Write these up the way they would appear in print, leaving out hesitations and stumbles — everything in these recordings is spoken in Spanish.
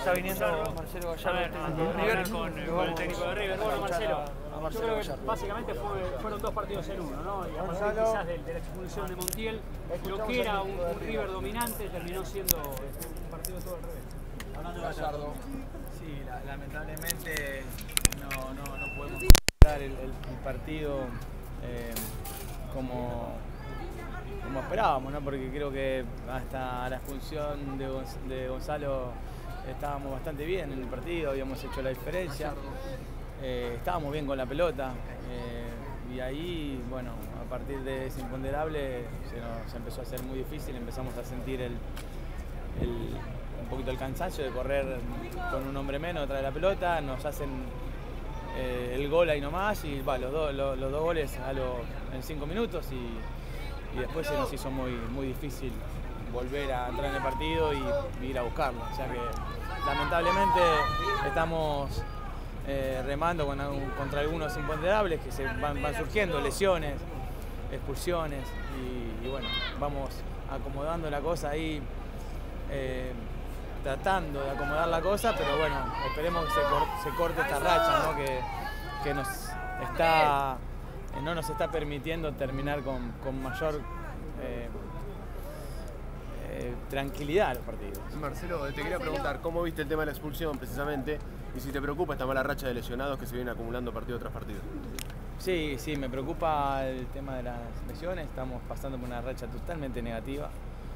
está viniendo Marcelo Gallardo con el técnico de River. Bueno, Marcelo, yo creo que básicamente fueron dos partidos en uno, ¿no? Y a partir quizás de la expulsión de Montiel, lo que era un River dominante terminó siendo un partido todo al revés. Hablando de Gallardo. Sí, lamentablemente no podemos dar el partido como esperábamos, ¿no? Porque creo que hasta la expulsión de Gonzalo estábamos bastante bien en el partido, habíamos hecho la diferencia, estábamos bien con la pelota y ahí, bueno, a partir de ese imponderable se empezó a hacer muy difícil, empezamos a sentir un poquito el cansancio de correr con un hombre menos detrás de la pelota, nos hacen el gol ahí nomás y los dos goles en 5 minutos y después se nos hizo muy difícil volver a entrar en el partido y ir a buscarlo. O sea que lamentablemente estamos remando contra algunos imponderables que se van surgiendo, lesiones, expulsiones y bueno, vamos acomodando la cosa ahí, tratando de acomodar la cosa, pero bueno, esperemos que se corte esta racha, ¿no? que no nos está permitiendo terminar con mayor tranquilidad los partidos. Marcelo, te quería preguntar, ¿cómo viste el tema de la expulsión precisamente? Y si te preocupa esta mala racha de lesionados que se vienen acumulando partido tras partido. Sí, me preocupa el tema de las lesiones, estamos pasando por una racha totalmente negativa.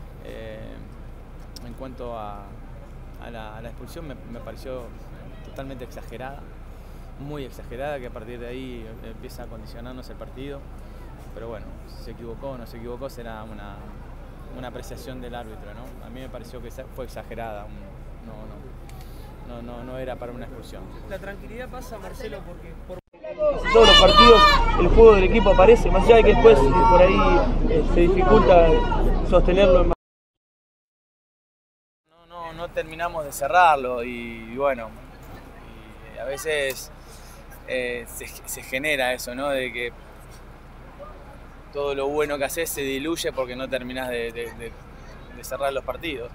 En cuanto a la expulsión me pareció totalmente exagerada, muy exagerada, que a partir de ahí empieza a condicionarnos el partido. Pero bueno, si se equivocó o no se equivocó será una apreciación del árbitro, ¿no? A mí me pareció que fue exagerada, no era para una expulsión. La tranquilidad pasa, Marcelo, porque por casi todos los partidos el juego del equipo aparece, más allá de que después por ahí se dificulta sostenerlo en... No terminamos de cerrarlo y bueno, a veces se genera eso, ¿no? De que todo lo bueno que haces se diluye porque no terminás de cerrar los partidos.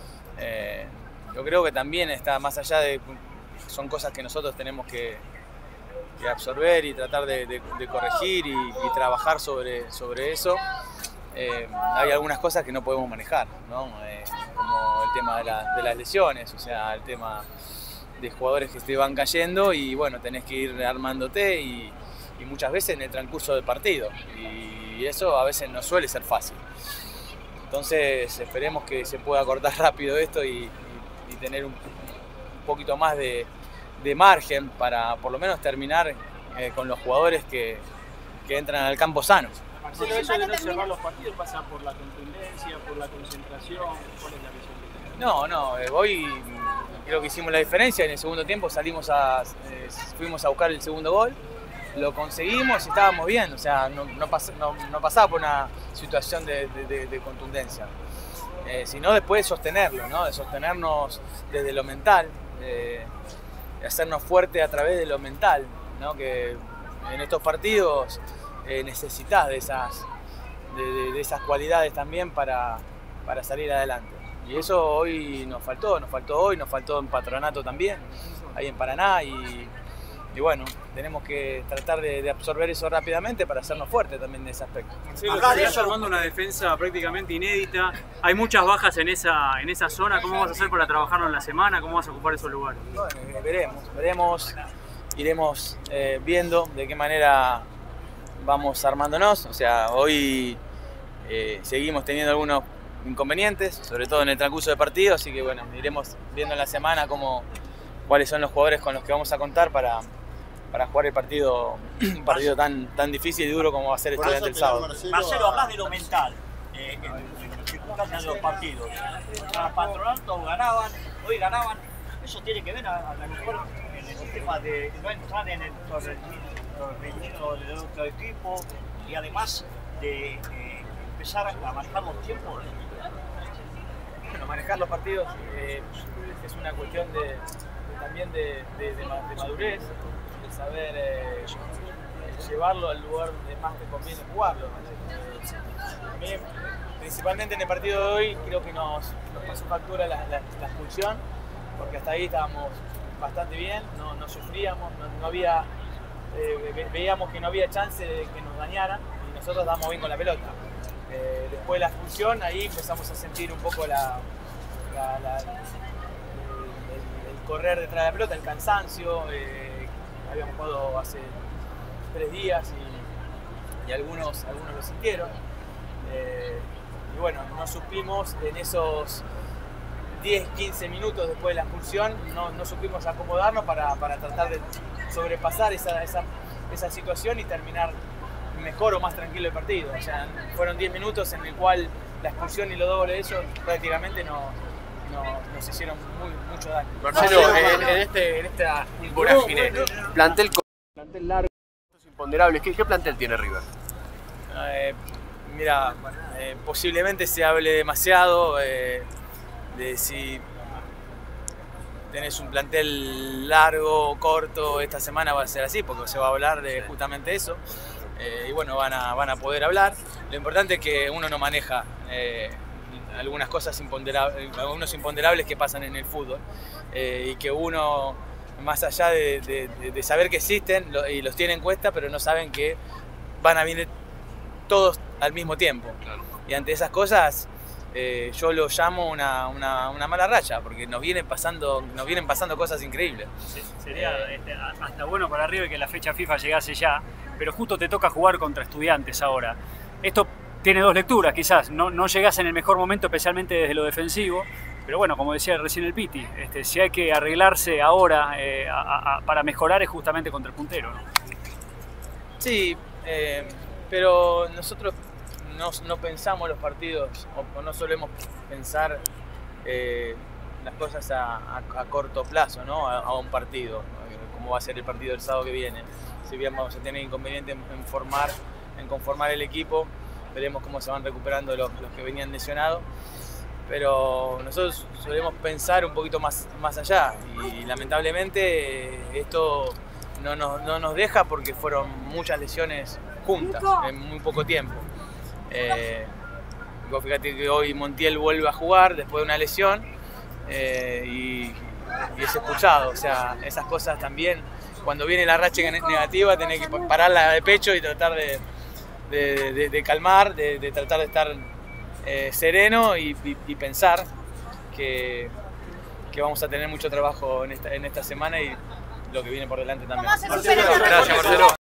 Yo creo que también está más allá de... Son cosas que nosotros tenemos que absorber y tratar de corregir y trabajar sobre eso. Hay algunas cosas que no podemos manejar, ¿no? Como el tema de las lesiones, o sea, el tema de jugadores que te van cayendo y bueno, tenés que ir armándote y muchas veces en el transcurso del partido y eso a veces no suele ser fácil. Entonces esperemos que se pueda cortar rápido esto y tener un poquito más de margen para por lo menos terminar con los jugadores que entran al campo sanos. Marcelo, eso de no cerrar los partidos pasa por la contundencia, por la concentración, ¿cuál es la visión que tenés? No, hoy creo que hicimos la diferencia, en el segundo tiempo fuimos a buscar el segundo gol, lo conseguimos y estábamos bien, o sea, no pasaba por una situación de contundencia, sino después de sostenerlo, ¿no? De sostenernos desde lo mental, de hacernos fuertes a través de lo mental, ¿no? Que en estos partidos necesitas de esas cualidades también para salir adelante. Y eso hoy nos faltó en Patronato también, ahí en Paraná y bueno, tenemos que tratar de absorber eso rápidamente para hacernos fuertes también en ese aspecto. Marcelo, estás armando una defensa prácticamente inédita, hay muchas bajas en esa zona, ¿cómo vas a hacer para trabajarlo en la semana? ¿Cómo vas a ocupar esos lugares? Bueno, veremos, iremos viendo de qué manera vamos armándonos, o sea, hoy seguimos teniendo algunos inconvenientes, sobre todo en el transcurso del partido, así que bueno, iremos viendo en la semana cuáles son los jugadores con los que vamos a contar para jugar el partido, un partido tan difícil y duro como va a ser Estudiantes el sábado. Marcelo, hablas de lo mental, en circunstancias de los partidos. Contra Patronato hoy ganaban, eso tiene que ver a lo mejor en el tema de no entrar en el rendido de otro equipo y además de empezar a manejar los tiempos. Bueno, manejar los partidos es una cuestión también de madurez, de saber llevarlo al lugar donde más te conviene jugarlo. A mí, principalmente en el partido de hoy, creo que nos pasó factura la expulsión porque hasta ahí estábamos bastante bien, no sufríamos, no había, veíamos que no había chance de que nos dañaran y nosotros damos bien con la pelota. Después de la expulsión, ahí empezamos a sentir un poco el correr detrás de la pelota, el cansancio. Habíamos jugado hace 3 días y algunos lo sintieron. Y bueno, no supimos en esos 10-15 minutos después de la expulsión, no supimos acomodarnos para tratar de sobrepasar esa situación y terminar mejor o más tranquilo el partido. O sea, fueron 10 minutos en el cual la expulsión y los 2 goles de ellos prácticamente nos hicieron mucho daño. Marcelo, en esta vorágine, plantel largo, imponderables, ¿qué plantel tiene River? Mira, posiblemente se hable demasiado de si tenés un plantel largo o corto. Esta semana va a ser así porque se va a hablar de justamente eso. Y bueno, van a poder hablar. Lo importante es que uno no maneja algunas cosas algunos imponderables que pasan en el fútbol y que uno, más allá de saber que existen y los tiene en cuenta, pero no saben que van a venir todos al mismo tiempo. Y ante esas cosas yo lo llamo una mala racha, porque nos vienen pasando cosas increíbles. Sí, sería hasta bueno para River que la fecha FIFA llegase ya, pero justo te toca jugar contra Estudiantes ahora. Esto tiene 2 lecturas, quizás no llegás en el mejor momento, especialmente desde lo defensivo, pero bueno, como decía recién el Piti, si hay que arreglarse ahora para mejorar es justamente contra el puntero, ¿no? Sí, pero nosotros no pensamos los partidos o no solemos pensar las cosas a corto plazo, ¿no? A un partido, como va a ser el partido del sábado que viene. Si bien vamos a tener inconveniente en conformar el equipo, veremos cómo se van recuperando los que venían lesionados, pero nosotros solemos pensar un poquito más allá y lamentablemente esto no nos deja porque fueron muchas lesiones juntas en muy poco tiempo. Fíjate que hoy Montiel vuelve a jugar después de una lesión y es expulsado. O sea, esas cosas también, cuando viene la racha negativa, tenés que pararla de pecho y tratar de calmar, de tratar de estar sereno y pensar que vamos a tener mucho trabajo en esta semana y lo que viene por delante también. Gracias, Marcelo.